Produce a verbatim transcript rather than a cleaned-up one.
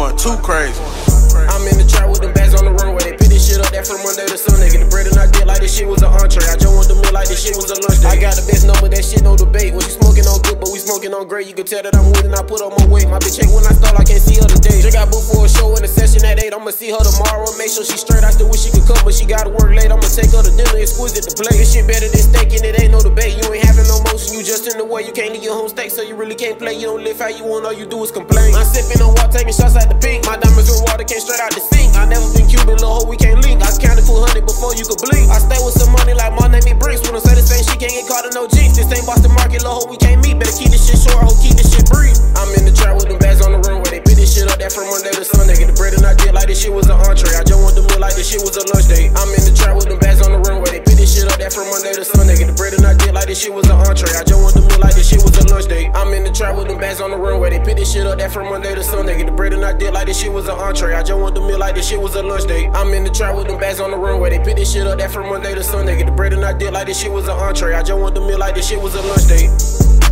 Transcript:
going too crazy. I'm in the trap with them bags on the runway. They pick this shit up that from Monday to Sunday. Get the bread and I did like this shit was an entree. I just want the meal like this shit was a lunch day. I got the best number, that shit no debate. When you smoking on good, but we smoking on great. You can tell that I'm with and I put on my weight. My bitch ain't when I start, I can't see her today. She got booked for a show in the session at eight. I'ma see her tomorrow. Make sure she straight. I still wish she could come, but she gotta work late. I'ma take her to dinner, exquisite to play. This shit better than steak and it ain't no debate. You ain't having no motion, you just in the way. You can't leave your home steak, so you really can't play. You don't live how you want, all you do is complain. I'm sipping on water, taking shots at the pink. My diamonds with water came straight out the sink. I never been Cuban, little hoe, we can't link. I counted two hundred before you could blink. I stay with some money like my name is Brinks. When I say the same, she can't get caught in no jinx. This ain't Boston Market, little hoe, we can't meet. Better keep this shit short, hoe, keep this shit brief. I'm in the trap with them bags on the runway. They pick this shit up that from Monday to Sunday. Get the bread and I did like this shit was an entree. I just want the meal like this shit was a lunch day. I'm in the trap with them bags on the runway. They pick this shit up that from Monday to Sunday. Get the bread and I did like this shit was an entree. I just want the meal like this shit was a lunch day. I'm in the trap with them bags on the runway. They pick this shit up that from Monday to Sunday. Get the bread and I did like this shit was an entree. I just want the meal like this shit was a lunch day. I'm in the trap with them bags on the runway. They pick this shit up that from Monday to Sunday. Get the bread and I did like this shit was an entree. I just want the meal like this shit was a lunch day.